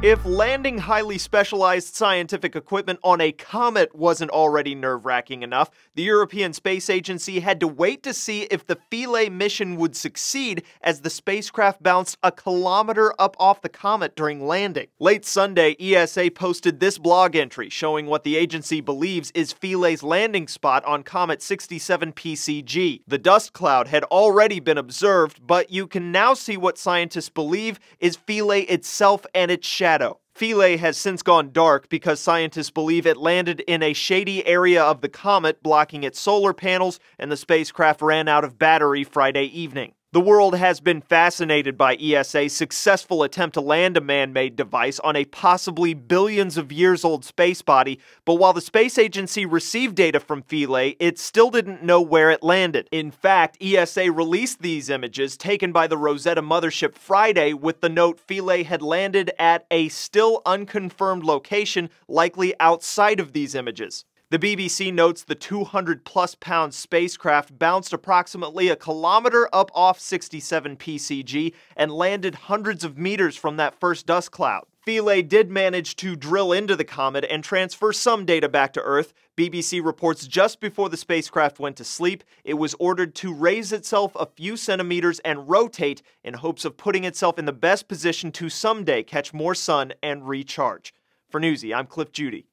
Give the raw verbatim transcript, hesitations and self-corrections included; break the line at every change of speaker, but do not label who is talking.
If landing highly specialized scientific equipment on a comet wasn't already nerve-wracking enough, the European Space Agency had to wait to see if the Philae mission would succeed as the spacecraft bounced a kilometer up off the comet during landing. Late Sunday, E S A posted this blog entry showing what the agency believes is Philae's landing spot on Comet sixty-seven P C G. The dust cloud had already been observed, but you can now see what scientists believe is Philae itself and its shadow. Philae has since gone dark because scientists believe it landed in a shady area of the comet, blocking its solar panels, and the spacecraft ran out of battery Friday evening. The world has been fascinated by E S A's successful attempt to land a man-made device on a possibly billions of years old space body, but while the space agency received data from Philae, it still didn't know where it landed. In fact, E S A released these images taken by the Rosetta mothership Friday with the note Philae had landed at a still unconfirmed location, likely outside of these images. The B B C notes the two hundred plus pound spacecraft bounced approximately a kilometer up off sixty-seven P C G and landed hundreds of meters from that first dust cloud. Philae did manage to drill into the comet and transfer some data back to Earth. B B C reports just before the spacecraft went to sleep, it was ordered to raise itself a few centimeters and rotate in hopes of putting itself in the best position to someday catch more sun and recharge. For Newsy, I'm Cliff Judy.